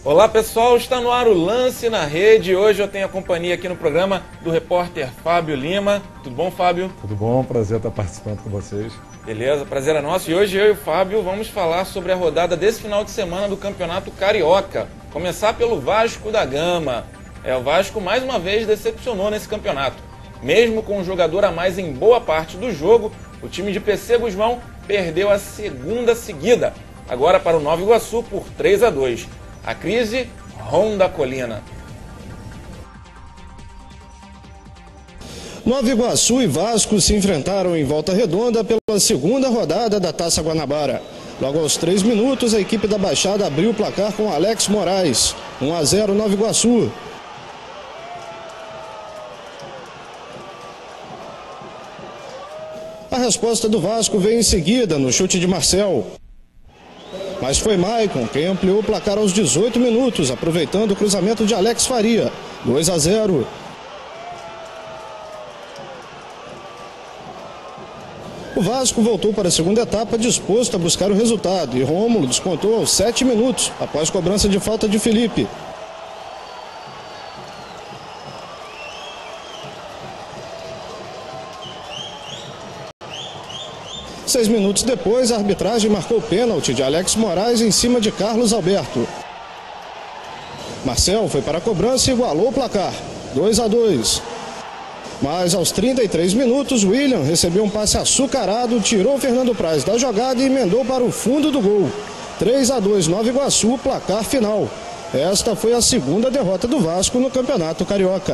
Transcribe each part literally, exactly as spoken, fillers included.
Olá pessoal, está no ar o Lance na Rede. Hoje eu tenho a companhia aqui no programa do repórter Fábio Lima. Tudo bom, Fábio? Tudo bom, prazer estar participando com vocês. Beleza, prazer é nosso. E hoje eu e o Fábio vamos falar sobre a rodada desse final de semana do Campeonato Carioca. Começar pelo Vasco da Gama. É, o Vasco mais uma vez decepcionou nesse campeonato. Mesmo com um jogador a mais em boa parte do jogo, o time de P C Guzmão perdeu a segunda seguida. Agora para o Nova Iguaçu por três a dois. A crise ronda a colina. Nova Iguaçu e Vasco se enfrentaram em Volta Redonda pela segunda rodada da Taça Guanabara. Logo aos três minutos, a equipe da Baixada abriu o placar com Alex Moraes. um a zero Nova Iguaçu. A resposta do Vasco veio em seguida, no chute de Marcel. Mas foi Maicon quem ampliou o placar aos dezoito minutos, aproveitando o cruzamento de Alex Faria. dois a zero. O Vasco voltou para a segunda etapa disposto a buscar o resultado e Rômulo descontou aos sete minutos, após cobrança de falta de Felipe. Seis minutos depois, a arbitragem marcou o pênalti de Alex Moraes em cima de Carlos Alberto. Marcel foi para a cobrança e igualou o placar, dois a dois. Mas aos trinta e três minutos, William recebeu um passe açucarado, tirou Fernando Praz da jogada e emendou para o fundo do gol. três a dois Nova Iguaçu, placar final. Esta foi a segunda derrota do Vasco no Campeonato Carioca.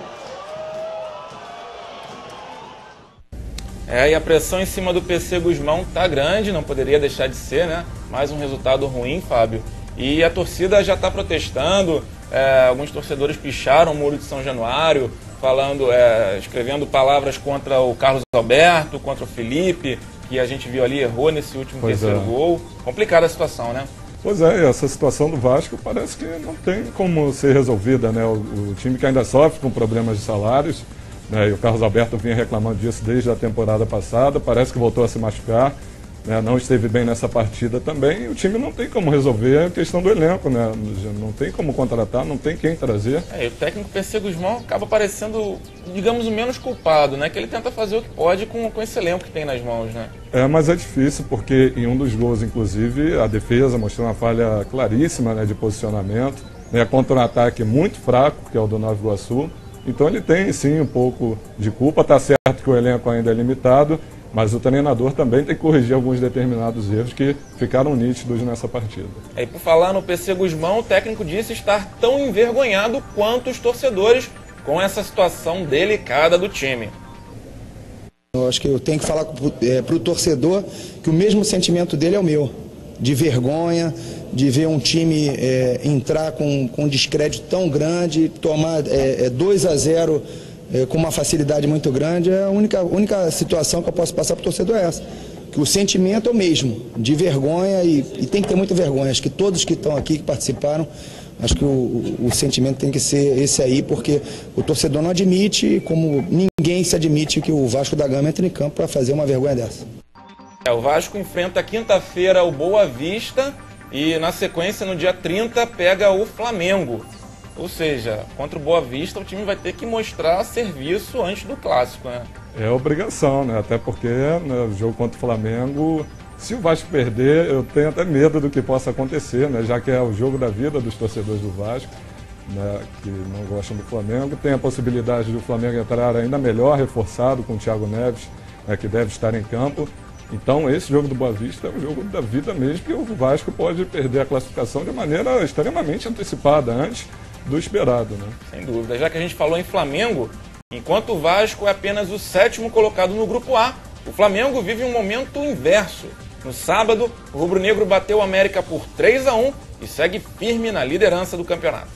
É, e a pressão em cima do P C Guzmão tá grande, não poderia deixar de ser, né? Mais um resultado ruim, Fábio. E a torcida já está protestando, é, alguns torcedores picharam o Muro de São Januário, falando, é, escrevendo palavras contra o Carlos Alberto, contra o Felipe, que a gente viu ali, errou nesse último pois terceiro é. gol. Complicada a situação, né? Pois é, essa situação do Vasco parece que não tem como ser resolvida, né? O, o time que ainda sofre com problemas de salários, né? E o Carlos Alberto vinha reclamando disso desde a temporada passada, parece que voltou a se machucar, né? Não esteve bem nessa partida também, e o time não tem como resolver a questão do elenco, né? Não tem como contratar, não tem quem trazer. É, e o técnico P C Guzmão acaba parecendo, digamos, o menos culpado, né? Que ele tenta fazer o que pode com, com esse elenco que tem nas mãos, né? É, mas é difícil, porque em um dos gols, inclusive, a defesa mostrou uma falha claríssima, né, de posicionamento, né? Contra-ataque muito fraco, que é o do Nova Iguaçu. Então ele tem sim um pouco de culpa, está certo que o elenco ainda é limitado, mas o treinador também tem que corrigir alguns determinados erros que ficaram nítidos nessa partida. É, e por falar no P C Guzmão, o técnico disse estar tão envergonhado quanto os torcedores com essa situação delicada do time. Eu acho que eu tenho que falar para o torcedor que o mesmo sentimento dele é o meu, de vergonha, de ver um time é, entrar com, com um descrédito tão grande, tomar é, é, dois a zero é, com uma facilidade muito grande. É a única, única situação que eu posso passar para o torcedor é essa, que o sentimento é o mesmo, de vergonha, e, e tem que ter muita vergonha. Acho que todos que estão aqui, que participaram, acho que o, o, o sentimento tem que ser esse aí, porque o torcedor não admite, como ninguém se admite, que o Vasco da Gama entre em campo para fazer uma vergonha dessa. É, o Vasco enfrenta quinta-feira o Boa Vista e na sequência, no dia trinta, pega o Flamengo. Ou seja, contra o Boa Vista o time vai ter que mostrar serviço antes do clássico, né? É obrigação, né? Até porque no né, jogo contra o Flamengo, se o Vasco perder, eu tenho até medo do que possa acontecer, né? Já que é o jogo da vida dos torcedores do Vasco, né, que não gostam do Flamengo. Tem a possibilidade do Flamengo entrar ainda melhor, reforçado com o Thiago Neves, né, que deve estar em campo. Então esse jogo do Boa Vista é o jogo da vida mesmo, que o Vasco pode perder a classificação de maneira extremamente antecipada, antes do esperado, né? Sem dúvida. Já que a gente falou em Flamengo, enquanto o Vasco é apenas o sétimo colocado no Grupo A, o Flamengo vive um momento inverso. No sábado, o rubro-negro bateu o América por três a um e segue firme na liderança do campeonato.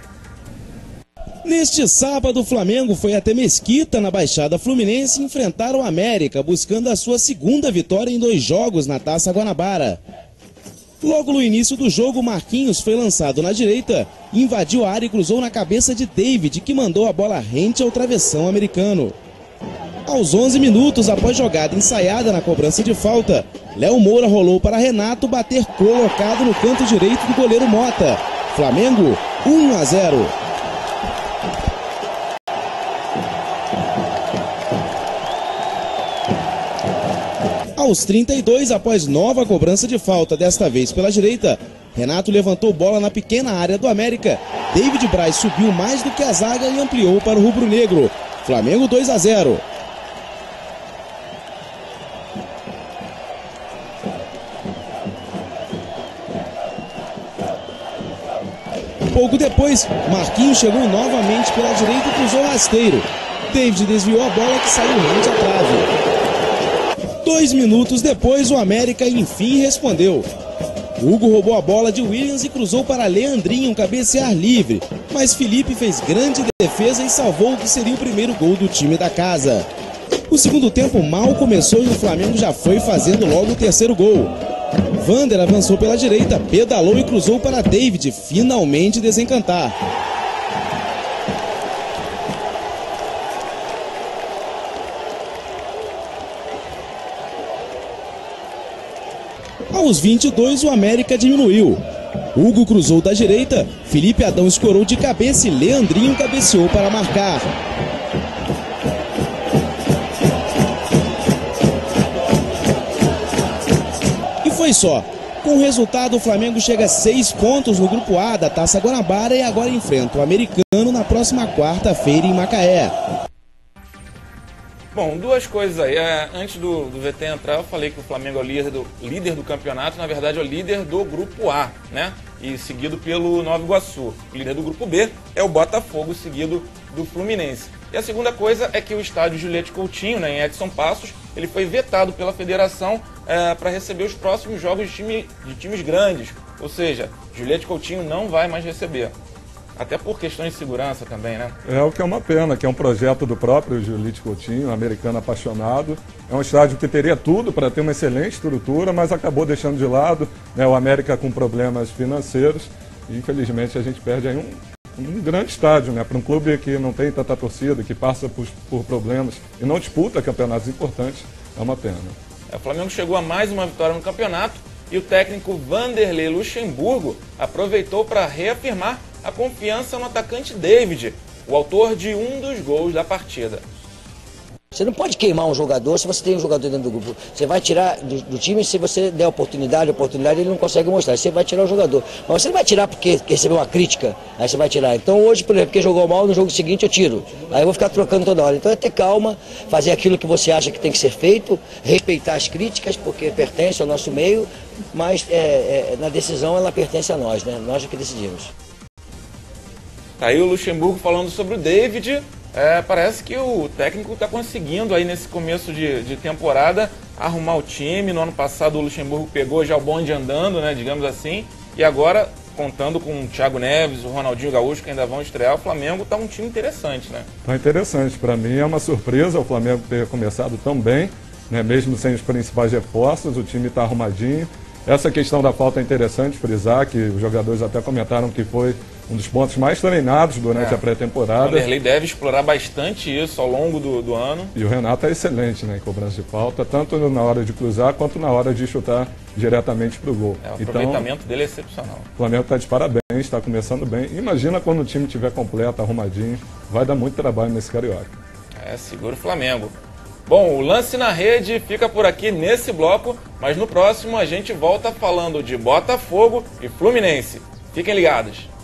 Neste sábado, o Flamengo foi até Mesquita, na Baixada Fluminense, enfrentar o América, buscando a sua segunda vitória em dois jogos na Taça Guanabara. Logo no início do jogo, Marquinhos foi lançado na direita, invadiu a área e cruzou na cabeça de David, que mandou a bola rente ao travessão americano. Aos onze minutos, após jogada ensaiada na cobrança de falta, Léo Moura rolou para Renato bater colocado no canto direito do goleiro Mota. Flamengo um a zero. Aos trinta e dois, após nova cobrança de falta, desta vez pela direita, Renato levantou bola na pequena área do América. David Braz subiu mais do que a zaga e ampliou para o rubro-negro. Flamengo dois a zero. Pouco depois, Marquinhos chegou novamente pela direita e cruzou rasteiro. David desviou a bola que saiu rente à trave. Dois minutos depois, o América enfim respondeu. Hugo roubou a bola de Williams e cruzou para Leandrinho cabecear livre, mas Felipe fez grande defesa e salvou o que seria o primeiro gol do time da casa. O segundo tempo mal começou e o Flamengo já foi fazendo logo o terceiro gol. Vander avançou pela direita, pedalou e cruzou para David finalmente desencantar. Aos vinte e dois, o América diminuiu. Hugo cruzou da direita, Felipe Adão escorou de cabeça e Leandrinho cabeceou para marcar. E foi só. Com o resultado, o Flamengo chega a seis pontos no Grupo A da Taça Guanabara e agora enfrenta o Americano na próxima quarta-feira em Macaé. Bom, duas coisas aí. É, antes do, do V T entrar, eu falei que o Flamengo é o líder do, líder do campeonato, na verdade é o líder do Grupo A, né? E seguido pelo Nova Iguaçu. O líder do Grupo B é o Botafogo, seguido do Fluminense. E a segunda coisa é que o estádio Juliette Coutinho, né, em Edson Passos, ele foi vetado pela federação é, para receber os próximos jogos de, time, de times grandes. Ou seja, Juliette Coutinho não vai mais receber. Até por questões de segurança também, né? É o que é uma pena, que é um projeto do próprio Juliette Coutinho, um americano apaixonado. É um estádio que teria tudo para ter uma excelente estrutura, mas acabou deixando de lado, né, o América com problemas financeiros. E infelizmente a gente perde aí um, um grande estádio, né, para um clube que não tem tanta torcida, que passa por, por problemas e não disputa campeonatos importantes. É uma pena. É, o Flamengo chegou a mais uma vitória no campeonato e o técnico Vanderlei Luxemburgo aproveitou para reafirmar a confiança no atacante David, o autor de um dos gols da partida. Você não pode queimar um jogador se você tem um jogador dentro do grupo. Você vai tirar do, do time se você der oportunidade, oportunidade ele não consegue mostrar. Você vai tirar o jogador. Mas você não vai tirar porque recebeu uma crítica, aí você vai tirar. Então hoje, por exemplo, porque jogou mal, no jogo seguinte eu tiro. Aí eu vou ficar trocando toda hora. Então é ter calma, fazer aquilo que você acha que tem que ser feito, respeitar as críticas, porque pertence ao nosso meio, mas é, é, na decisão ela pertence a nós, né? Nós é que decidimos. Tá aí o Luxemburgo falando sobre o David. É, parece que o técnico está conseguindo aí nesse começo de, de temporada arrumar o time. No ano passado o Luxemburgo pegou já o bonde andando, né, digamos assim. E agora, contando com o Thiago Neves, o Ronaldinho Gaúcho, que ainda vão estrear, o Flamengo está um time interessante, né? Tá interessante. Para mim é uma surpresa o Flamengo ter começado tão bem, né, mesmo sem os principais reforços, o time está arrumadinho. Essa questão da falta é interessante frisar, que os jogadores até comentaram que foi um dos pontos mais treinados durante é. a pré-temporada. O Vanderlei deve explorar bastante isso ao longo do, do ano. E o Renato é excelente, né, em cobrança de falta, tanto na hora de cruzar quanto na hora de chutar diretamente para o gol. É, o aproveitamento então, dele é excepcional. O Flamengo está de parabéns, está começando bem. Imagina quando o time estiver completo, arrumadinho, vai dar muito trabalho nesse Carioca. É, segura o Flamengo. Bom, o Lance na Rede fica por aqui nesse bloco, mas no próximo a gente volta falando de Botafogo e Fluminense. Fiquem ligados.